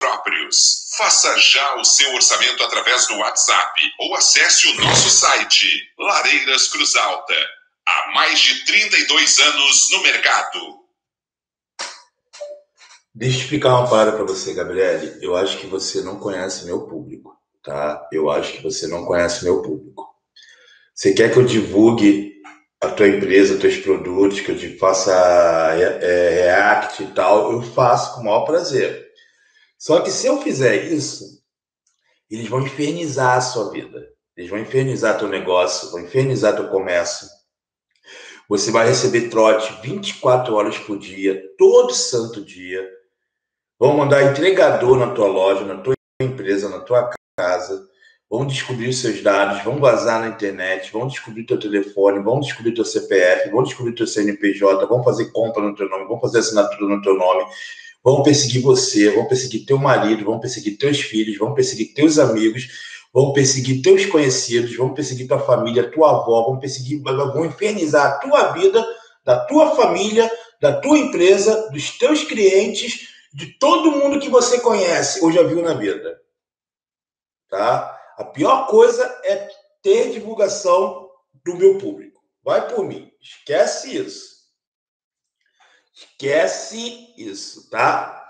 próprios. Faça já o seu orçamento através do WhatsApp ou acesse o nosso site Lareiras Cruz Alta. Há mais de 32 anos no mercado. Deixa eu explicar uma parada para você, Gabriele. Eu acho que você não conhece meu público, tá? Eu acho que você não conhece meu público. Você quer que eu divulgue a tua empresa, teus produtos, que eu te faça react e tal? Eu faço com o maior prazer. Só que se eu fizer isso, eles vão infernizar a sua vida. Eles vão infernizar teu negócio, vão infernizar teu comércio. Você vai receber trote 24 horas por dia, todo santo dia. Vão mandar entregador na tua loja, na tua empresa, na tua casa. Vão descobrir os seus dados, vão vazar na internet, vão descobrir teu telefone, vão descobrir teu CPF, vão descobrir teu CNPJ, vão fazer compra no teu nome, vão fazer assinatura no teu nome, vão perseguir você, vão perseguir teu marido, vão perseguir teus filhos, vão perseguir teus amigos, vão perseguir teus conhecidos, vão perseguir tua família, tua avó, vão infernizar a tua vida, da tua família, da tua empresa, dos teus clientes, de todo mundo que você conhece ou já viu na vida. Tá? A pior coisa é ter divulgação do meu público. Vai por mim. Esquece isso. Esquece isso, tá?